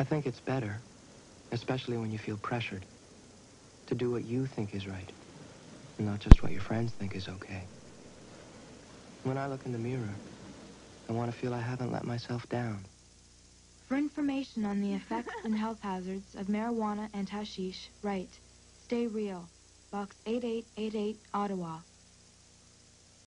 I think it's better, especially when you feel pressured, to do what you think is right, and not just what your friends think is okay. When I look in the mirror, I want to feel I haven't let myself down. For information on the effects and health hazards of marijuana and hashish, write, Stay Real, Box 8888, Ottawa,